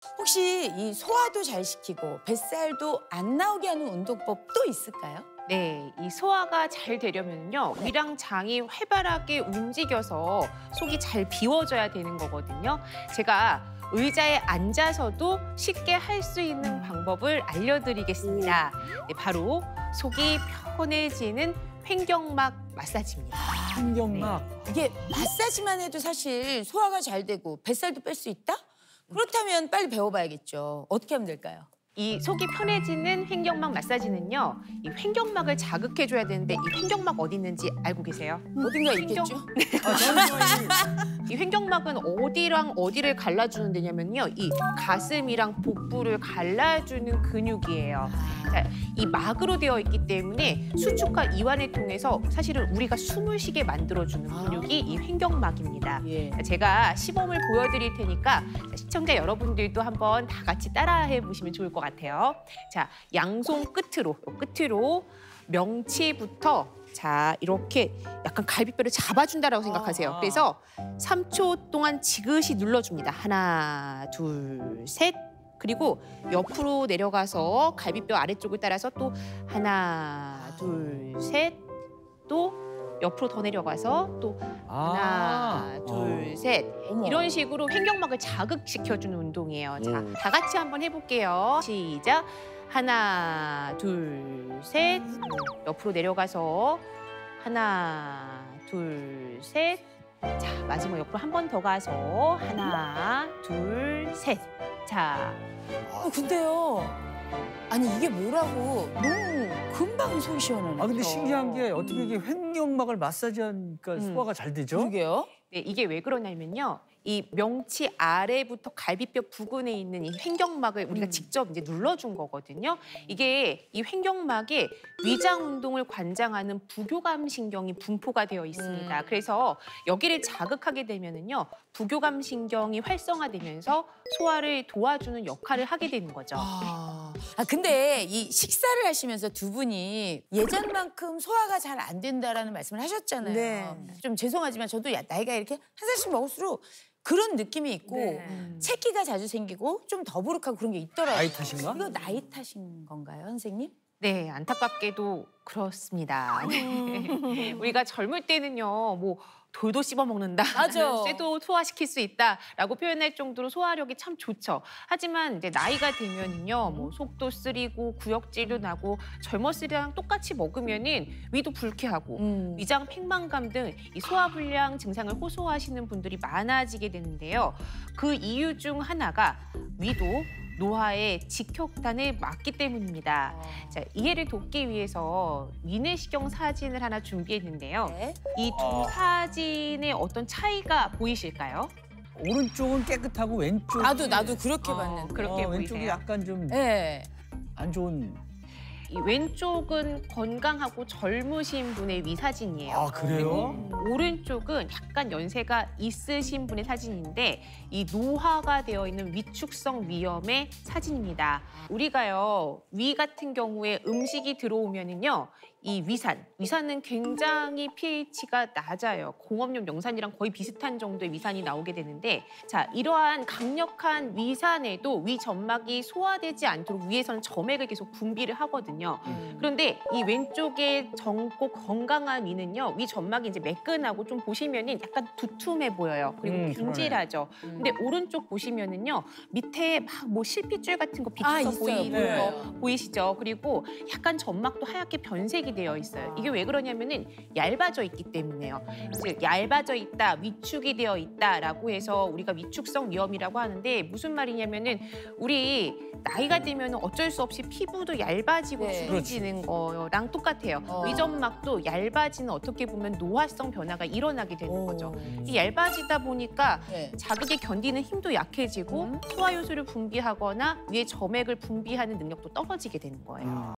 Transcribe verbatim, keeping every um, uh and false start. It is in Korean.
혹시 이 소화도 잘 시키고 뱃살도 안 나오게 하는 운동법 또 있을까요? 네, 이 소화가 잘 되려면요. 위랑 장이 활발하게 움직여서 속이 잘 비워져야 되는 거거든요. 제가 의자에 앉아서도 쉽게 할 수 있는 방법을 알려드리겠습니다. 네, 바로 속이 편해지는 횡격막 마사지입니다. 횡격막. 이게 마사지만 해도 사실 소화가 잘 되고 뱃살도 뺄 수 있다? 그렇다면 빨리 배워봐야겠죠. 어떻게 하면 될까요? 이 속이 편해지는 횡격막 마사지는요. 이 횡격막을 자극해줘야 되는데 이 횡격막 어디 있는지 알고 계세요? 어딘가 횡격- 있겠죠? 아, 저는 이 횡격막은 어디랑 어디를 갈라주는 데냐면요. 이 가슴이랑 복부를 갈라주는 근육이에요. 자, 이 막으로 되어 있기 때문에 수축과 이완을 통해서 사실은 우리가 숨을 쉬게 만들어주는 근육이 이 횡격막입니다. 예. 제가 시범을 보여드릴 테니까 시청자 여러분들도 한번 다 같이 따라해 보시면 좋을 것 같아요. 자, 양손 끝으로, 끝으로 명치부터 자 이렇게 약간 갈비뼈를 잡아준다라고 생각하세요. 아. 그래서 삼 초 동안 지그시 눌러줍니다. 하나, 둘, 셋. 그리고 옆으로 내려가서 갈비뼈 아래쪽을 따라서 또 하나, 둘, 셋. 또 옆으로 더 내려가서 또 하나, 아. 둘, 셋. 어머. 이런 식으로 횡격막을 자극시켜주는 운동이에요. 자, 음. 다 같이 한번 해볼게요. 시작. 하나, 둘, 셋. 옆으로 내려가서 하나, 둘, 셋. 자, 마지막 옆으로 한 번 더 가서 하나, 둘, 셋. 자, 어, 근데요. 아니 이게 뭐라고 너무 금방 속이 시원하네. 아, 근데 신기한 게 어떻게 이게 횡격막을 마사지하니까 음. 소화가 잘 되죠? 그러게요. 네, 이게 왜 그러냐면요. 이 명치 아래부터 갈비뼈 부근에 있는 이 횡격막을 우리가 음. 직접 이제 눌러준 거거든요. 이게 이 횡격막에 위장 운동을 관장하는 부교감 신경이 분포가 되어 있습니다. 음. 그래서 여기를 자극하게 되면은요, 부교감 신경이 활성화되면서 소화를 도와주는 역할을 하게 되는 거죠. 아, 아 근데 이 식사를 하시면서 두 분이 예전만큼 소화가 잘 안 된다라는 말씀을 하셨잖아요. 네. 좀 죄송하지만 저도 야- 나이가 이렇게 한 살씩 먹을수록 그런 느낌이 있고 네. 체기가 자주 생기고 좀 더부룩하고 그런 게 있더라고요. 나이 탓인가? 이거 나이 탓인 건가요, 선생님? 네, 안타깝게도 그렇습니다. 우리가 젊을 때는요, 뭐 돌도 씹어 먹는다, 맞아. 쇠도 소화시킬 수 있다라고 표현할 정도로 소화력이 참 좋죠. 하지만 이제 나이가 되면은요, 뭐 속도 쓰리고 구역질도 나고 젊었을 때랑 똑같이 먹으면은 위도 불쾌하고 음. 위장 팽만감 등 이 소화불량 증상을 호소하시는 분들이 많아지게 되는데요. 그 이유 중 하나가 위도 노화의 직격탄을 맞기 때문입니다. 자, 이해를 돕기 위해서 위내시경 사진을 하나 준비했는데요. 네. 이 두 어. 사진의 어떤 차이가 보이실까요? 오른쪽은 깨끗하고 왼쪽 나도 나도 그렇게 어, 봤는데. 그렇게 어, 왼쪽이 보이세요? 약간 좀 안 네. 좋은. 이 왼쪽은 건강하고 젊으신 분의 위 사진이에요. 아, 그래요? 오른쪽은 약간 연세가 있으신 분의 사진인데 이 노화가 되어 있는 위축성 위염의 사진입니다. 우리가요, 위 같은 경우에 음식이 들어오면은요, 이 위산, 위산은 굉장히 pH가 낮아요. 공업용 명산이랑 거의 비슷한 정도의 위산이 나오게 되는데, 자, 이러한 강력한 위산에도 위 점막이 소화되지 않도록 위에서는 점액을 계속 분비를 하거든요. 음. 그런데 이 왼쪽에 젊고 건강한 위는요, 위 점막이 이제 매끈하고 좀 보시면은 약간 두툼해 보여요. 그리고 음, 균질하죠. 음. 근데 오른쪽 보시면은요, 밑에 막 뭐 실핏줄 같은 거 비쳐서 아, 있어요. 보이는 네. 거 보이시죠? 그리고 약간 점막도 하얗게 변색이 되어 있어요. 이게 왜 그러냐면은 얇아져 있기 때문에요. 즉 얇아져 있다, 위축이 되어 있다라고 해서 우리가 위축성 위염이라고 하는데 무슨 말이냐면은 우리 나이가 들면 어쩔 수 없이 피부도 얇아지고 네. 주름지는 거랑 똑같아요. 어. 위점막도 얇아지는 어떻게 보면 노화성 변화가 일어나게 되는 오. 거죠. 이 얇아지다 보니까 네. 자극에 견디는 힘도 약해지고 음. 소화효소를 분비하거나 위에 점액을 분비하는 능력도 떨어지게 되는 거예요. 음.